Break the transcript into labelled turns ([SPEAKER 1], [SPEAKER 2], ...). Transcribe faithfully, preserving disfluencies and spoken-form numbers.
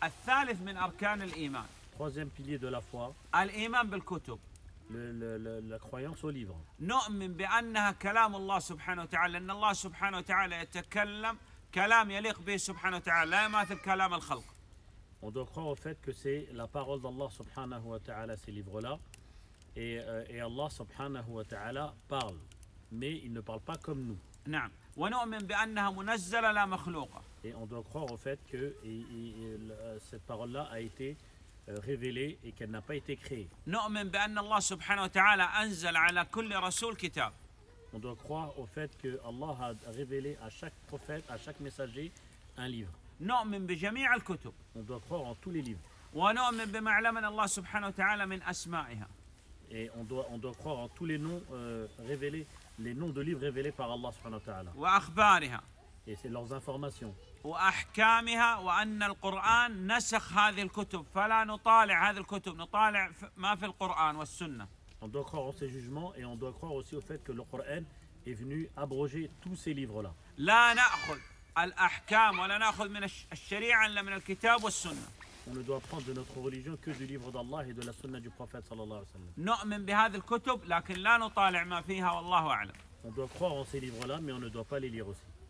[SPEAKER 1] الثالث من أركان الإيمان.
[SPEAKER 2] Troisième pilier de la foi,
[SPEAKER 1] الإيمان بالكتب.
[SPEAKER 2] le, le, le, la croyance au livre.
[SPEAKER 1] نؤمن بأنها كلام الله سبحانه وتعالى، لأن الله سبحانه وتعالى يتكلم كلام يليق به سبحانه وتعالى، لا يماثل كلام الخلق.
[SPEAKER 2] On doit croire au fait que c'est la parole d'Allah subhanahu wa ta'ala, ces livres-là. Et, euh, et Allah subhanahu wa ta'ala parle. Mais il ne parle pas comme nous.
[SPEAKER 1] نعم. ونؤمن بأنها منزلة لا مخلوقة.
[SPEAKER 2] Et on doit croire au fait que et, et, et, cette parole-là a été euh, révélée et qu'elle n'a pas été créée.
[SPEAKER 1] نؤمن بأن الله سبحانه وتعالى أنزل على كل رسول كتاب.
[SPEAKER 2] On doit croire au fait que Allah a révélé à chaque prophète, à chaque messager, un livre.
[SPEAKER 1] نؤمن بجميع الكتب.
[SPEAKER 2] On doit croire en tous les livres.
[SPEAKER 1] ونؤمن بما علمنا الله سبحانه وتعالى من أسمائها.
[SPEAKER 2] Et on doit, on doit croire en tous les noms euh, révélés, les noms de livres révélés par Allah subhanahu wa ta'ala.
[SPEAKER 1] وأخبارها.
[SPEAKER 2] Et c'est leurs informations.
[SPEAKER 1] وأحكامها وأن القرآن نسخ هذه الكتب فلا نطالع هذه الكتب نطالع ما في القرآن والسنة.
[SPEAKER 2] On doit croire en ces jugements et on doit croire aussi au fait que le Coran est venu abroger tous ces livres-là.
[SPEAKER 1] لا نأخذ الأحكام ولا نأخذ من الشريعة إلا من الكتاب والسنة.
[SPEAKER 2] On ne doit prendre de notre religion que du livre d'Allah et de la sunna du prophète sallallahu alayhi wa sallam.
[SPEAKER 1] نؤمن بهذه الكتب لكن لا نطالع ما فيها والله أعلم.
[SPEAKER 2] On doit croire en ces livres-là, mais on ne doit pas les lire aussi.